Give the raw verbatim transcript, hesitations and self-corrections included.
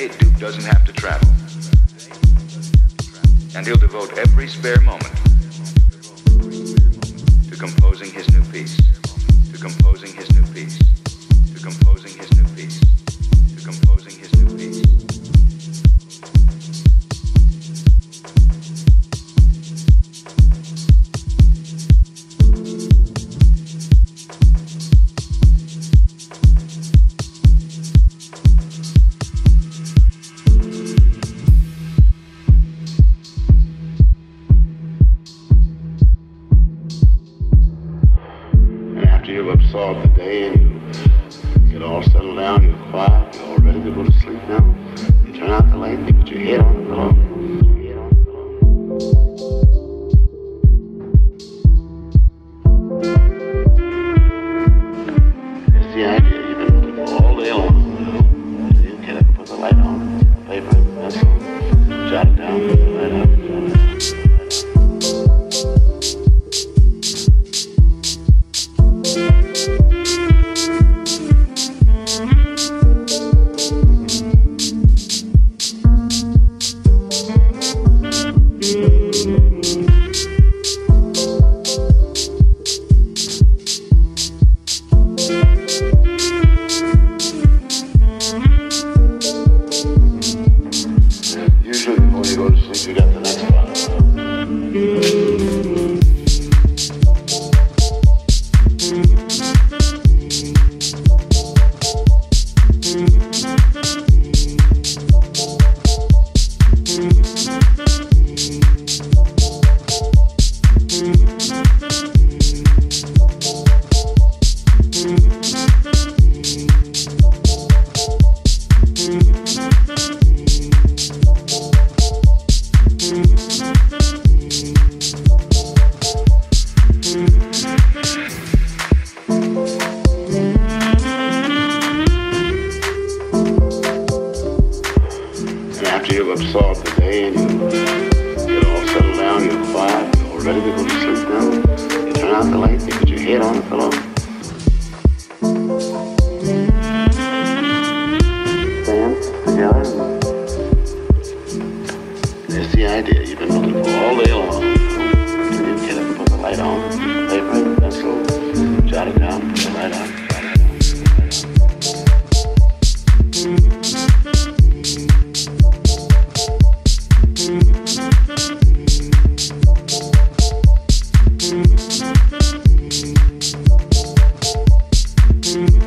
Today, Duke doesn't have to travel. And he'll devote every spare moment to composing his new piece, to composing his new piece, to composing his new piece, to composing his new piece. Absorb the day and you get all settled down, you're quiet, you're all ready to go to sleep now. You turn out the light and you put your head on the pillow. Your head on the pillow. It's the idea you've been looking for all day long. You get up and put the light on, paper, pencil, jot it down, put the light up, jot it down. Mm-hmm.